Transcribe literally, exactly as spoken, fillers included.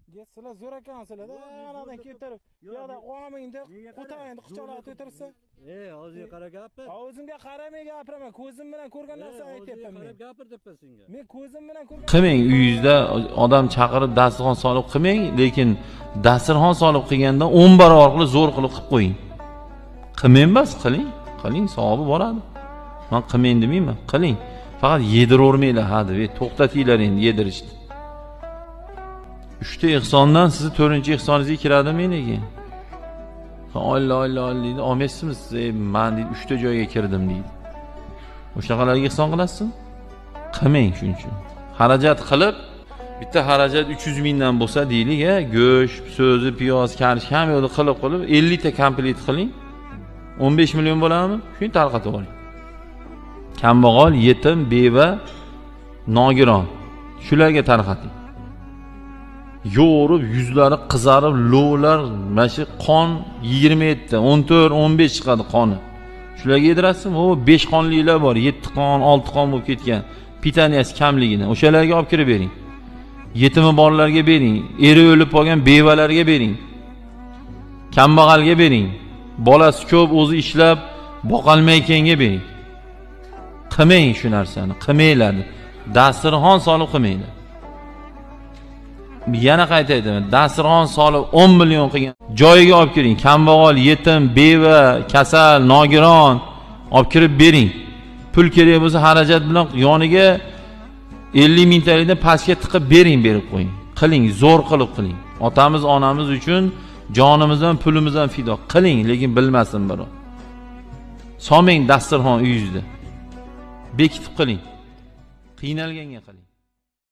Sizlar zo'r ekansizlar-da, anadan keltirib. Yo'qda qomingda, qo'tayingda qichoqlar o'tirsa. Ey, o'zingga qarab gapir. O'zimga qaramay gapiraman, ko'zim bilan ko'rgan narsani aytyapman men. Gapir debman senga. Men ko'zim bilan ko'rgan. Qilmang, uyingizda odam chaqirib dasturxon solib qilmang, lekin dasturxon solib qilganda o'n barobar qilib zo'r qilib qilib qo'ying. Qilmang bas, qiling, qiling, savobi boradi. Men qilmang demayman, qiling. Faqat yediravermanglar, hadi, ve to'xtatinglar endi yedirishni. uchta ihsondan sizni to'rtinchi ihsoningizga kiradimi lekin? Alloh Alloh deydi, olmaysizmi siz? Men deydi uchta joyga kirdim deydi. O'shaqalarga ihson qilasizmi? Qilmang shuning uchun. Xarajat qilib, bitta xarajat uch yuz mingdan bo'lsa deylik, ha, go'sht, so'zi, piyoz, karish ham yo'lda qilib qilib ellik ta komplet qiling. o'n besh million bo'ladimi? Shuni tarqatib oling. Kambag'al, yetim, beva, nogiron shularga tarqating. Yo'rib, yuzlari qizarib, lo'lar, mana shu qon yigirma yetti, o'n to'rt, o'n besh chiqadi qoni. Shularga yedirasizmi? O besh qonlilar bor, yetti qon, olti qon bo'lib ketgan, pitaniyasi kamligini. O'shalarga olib kirib bering. Yetimi borlarga bering, eri o'lib qolgan bevalarga bering. Kambag'alga bering. Bolasi ko'p, o'zi ishlab boqolmaykanga bering. Qilmang shu narsani, qilmanglar. Dasturxon solib qilmanglar. Yana qayta aytaman, dasturxon solib o'n million qilgan joyiga olib kiring. Kambag'al, yetim, beva, kasal, nogiron olib kirib bering. Pul kerak bo'lsa xarajat bilan yoniga ellik mingtalikdan pastga tiqib bering, berib qo'ying. Qiling, zo'r qilib qiling. Otamiz, onamiz uchun jonimizdan, pulimizdan fido qiling, lekin bilmasin birov. Solmang dasturxon uyingizda. Bekitib qiling. Qiynalganga qiling.